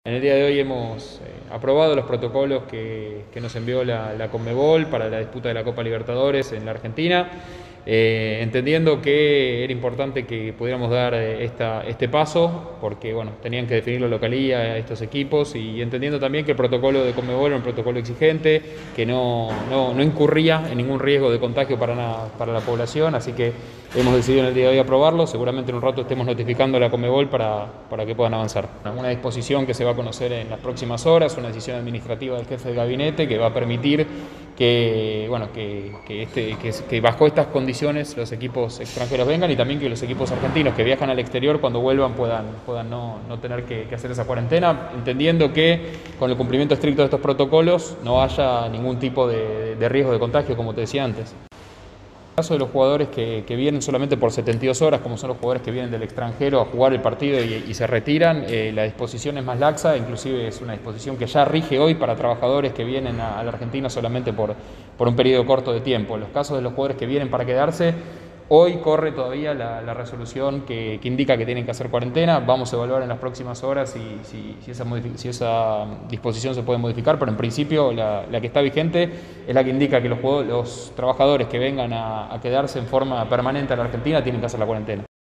En el día de hoy hemos aprobado los protocolos que nos envió la Conmebol para la disputa de la Copa Libertadores en la Argentina, entendiendo que era importante que pudiéramos dar este paso, porque bueno, tenían que definir la localía estos equipos, y entendiendo también que el protocolo de Conmebol era un protocolo exigente, que no incurría en ningún riesgo de contagio para la población, así que hemos decidido en el día de hoy aprobarlo. Seguramente en un rato estemos notificando a la Conmebol para que puedan avanzar. Una disposición que se va a conocer en las próximas horas, una decisión administrativa del jefe de gabinete que va a permitir que bajo estas condiciones los equipos extranjeros vengan, y también que los equipos argentinos que viajan al exterior cuando vuelvan puedan no tener que hacer esa cuarentena, entendiendo que con el cumplimiento estricto de estos protocolos no haya ningún tipo de riesgo de contagio, como te decía antes. En el caso de los jugadores que vienen solamente por 72 horas, como son los jugadores que vienen del extranjero a jugar el partido y se retiran, la disposición es más laxa, inclusive es una disposición que ya rige hoy para trabajadores que vienen a la Argentina solamente por un periodo corto de tiempo. En los casos de los jugadores que vienen para quedarse, hoy corre todavía la resolución que indica que tienen que hacer cuarentena. Vamos a evaluar en las próximas horas si esa disposición se puede modificar, pero en principio la que está vigente es la que indica que los trabajadores que vengan a quedarse en forma permanente a la Argentina tienen que hacer la cuarentena.